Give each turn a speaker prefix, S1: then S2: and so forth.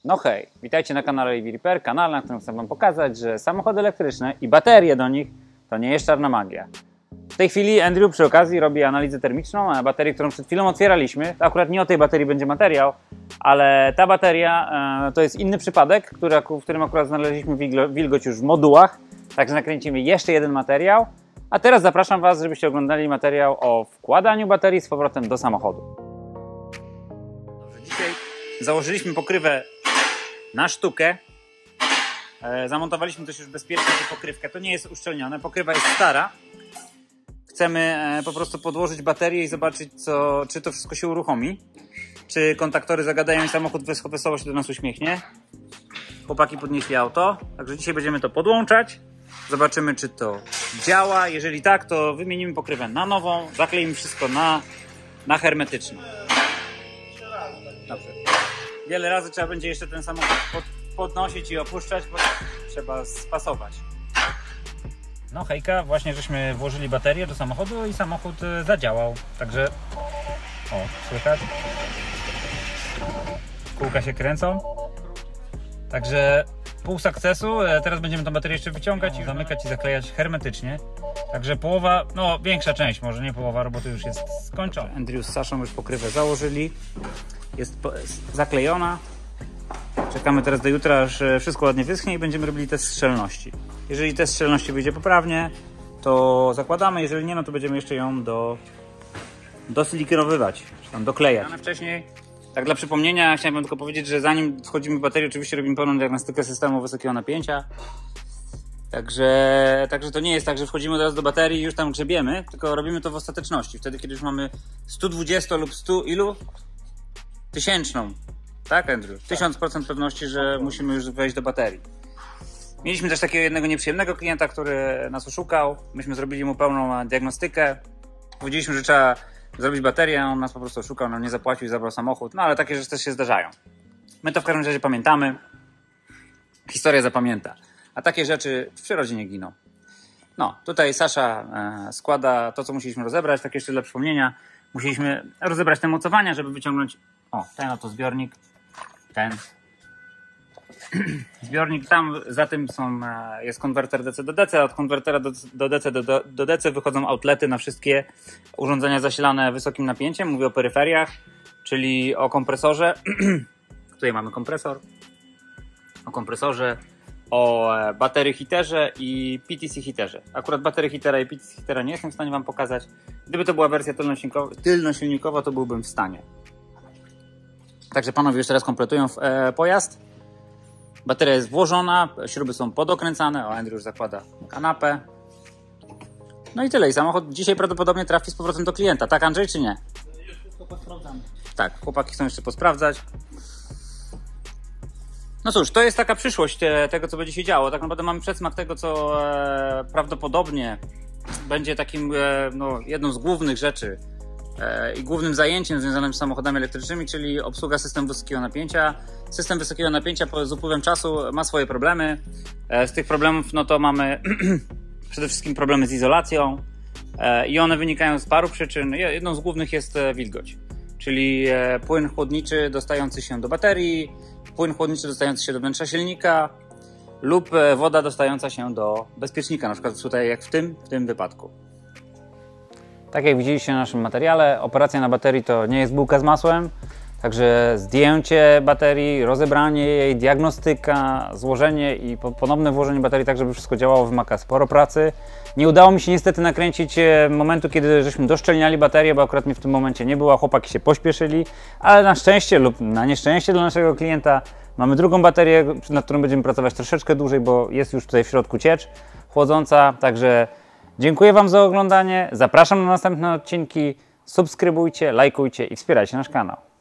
S1: No hej, witajcie na kanale EV Repair, kanale, na którym chcę Wam pokazać, że samochody elektryczne i baterie do nich to nie jest czarna magia. W tej chwili Andrew przy okazji robi analizę termiczną na baterii, którą przed chwilą otwieraliśmy. To akurat nie o tej baterii będzie materiał, ale ta bateria to jest inny przypadek, w którym akurat znaleźliśmy wilgoć już w modułach. Także nakręcimy jeszcze jeden materiał. A teraz zapraszam Was, żebyście oglądali materiał o wkładaniu baterii z powrotem do samochodu. Dobrze, dzisiaj założyliśmy pokrywę na sztukę. Zamontowaliśmy też już bezpiecznie tę pokrywkę. To nie jest uszczelnione, pokrywa jest stara. Chcemy po prostu podłożyć baterię i zobaczyć, czy to wszystko się uruchomi. Czy kontaktory zagadają i samochód wesoło się do nas uśmiechnie. Chłopaki podnieśli auto, także dzisiaj będziemy to podłączać. Zobaczymy, czy to działa. Jeżeli tak, to wymienimy pokrywę na nową, zakleimy wszystko na hermetyczną. Dobrze. Wiele razy trzeba będzie jeszcze ten samochód podnosić i opuszczać, bo trzeba spasować. No hejka, właśnie żeśmy włożyli baterię do samochodu i samochód zadziałał. Także, o, słychać? Kółka się kręcą. Także pół sukcesu. Teraz będziemy tą baterię jeszcze wyciągać i zamykać i zaklejać hermetycznie. Także połowa, no większa część, może nie połowa roboty już jest skończona. Andrew z Saszą już pokrywę założyli. Jest zaklejona. Czekamy teraz do jutra, aż wszystko ładnie wyschnie i będziemy robili test szczelności. Jeżeli test szczelności wyjdzie poprawnie, to zakładamy. Jeżeli nie, no to będziemy jeszcze ją dosilikonowywać, czy tam doklejać. Wcześniej, tak dla przypomnienia, chciałem Wam tylko powiedzieć, że zanim wchodzimy w baterię, oczywiście robimy pełną diagnostykę systemu wysokiego napięcia. Także to nie jest tak, że wchodzimy teraz do baterii i już tam grzebiemy, tylko robimy to w ostateczności. Wtedy, kiedy już mamy 120 lub 100 ilu? Tysięczną. Tak, Andrew? 1000% pewności, że musimy już wejść do baterii. Mieliśmy też takiego jednego nieprzyjemnego klienta, który nas oszukał. Myśmy zrobili mu pełną diagnostykę. Powiedzieliśmy, że trzeba zrobić baterię, on nas po prostu oszukał, nam nie zapłacił i zabrał samochód. No ale takie rzeczy też się zdarzają. My to w każdym razie pamiętamy. Historia zapamięta. A takie rzeczy w przyrodzie nie giną. No, tutaj Sasza składa to, co musieliśmy rozebrać. Tak jeszcze dla przypomnienia. Musieliśmy rozebrać te mocowania, żeby wyciągnąć... O, ten oto zbiornik. Ten zbiornik, tam za tym jest konwerter DC do DC, a od konwertera do DC do DC wychodzą outlety na wszystkie urządzenia zasilane wysokim napięciem. Mówię o peryferiach, czyli o kompresorze. Tutaj mamy kompresor. O kompresorze, o baterii heaterze i PTC heaterze. Akurat baterii heatera i PTC heatera nie jestem w stanie Wam pokazać. Gdyby to była wersja tylnosilnikowa, to byłbym w stanie. Także panowie już teraz kompletują pojazd. Bateria jest włożona, śruby są podokręcane. O, Andrew już zakłada kanapę. No i tyle. I samochód dzisiaj prawdopodobnie trafi z powrotem do klienta. Tak, Andrzej, czy nie?
S2: Już wszystko posprawdzamy.
S1: Tak, chłopaki chcą jeszcze posprawdzać. No cóż, to jest taka przyszłość tego, co będzie się działo. Tak naprawdę mamy przedsmak tego, co prawdopodobnie będzie takim jedną z głównych rzeczy i głównym zajęciem związanym z samochodami elektrycznymi, czyli obsługa systemu wysokiego napięcia. System wysokiego napięcia z upływem czasu ma swoje problemy. Z tych problemów no to mamy przede wszystkim problemy z izolacją i one wynikają z paru przyczyn. Jedną z głównych jest wilgoć, czyli płyn chłodniczy dostający się do baterii, płyn chłodniczy dostający się do wnętrza silnika lub woda dostająca się do bezpiecznika, na przykład tutaj jak w tym wypadku. Tak jak widzieliście na naszym materiale, operacja na baterii to nie jest bułka z masłem, także zdjęcie baterii, rozebranie jej, diagnostyka, złożenie i ponowne włożenie baterii tak, żeby wszystko działało, wymaga sporo pracy. Nie udało mi się niestety nakręcić momentu, kiedy żeśmy doszczelniali baterię, bo akurat mnie w tym momencie nie było, chłopaki się pośpieszyli, ale na szczęście lub na nieszczęście dla naszego klienta mamy drugą baterię, nad którą będziemy pracować troszeczkę dłużej, bo jest już tutaj w środku ciecz chłodząca, także dziękuję Wam za oglądanie, zapraszam na następne odcinki, subskrybujcie, lajkujcie i wspierajcie nasz kanał.